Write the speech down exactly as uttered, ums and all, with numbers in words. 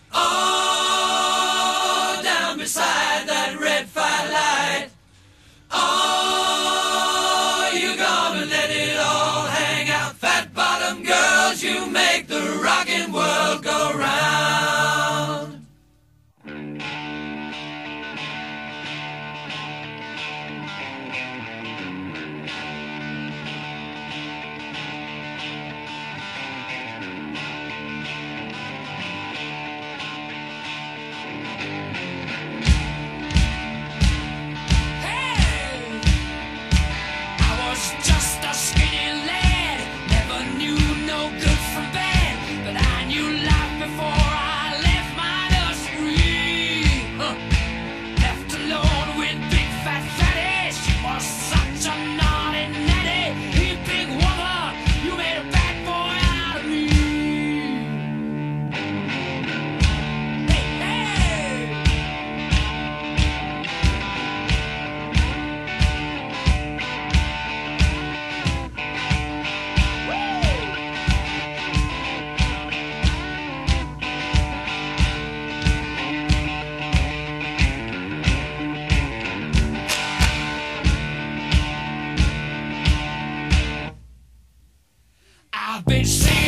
Oh, down beside that red firelight. Oh, you're gonna let it all hang out. Fat bottom girls, you make the rockin' world go round. Just a skinny lad, never knew no good from bad, but I knew life before I left my nursery. Huh. Left alone with big fat fatty, she was such a naughty natty. Hey, big woman, you made a bad boy out of me. Hey, hey. I've been singing.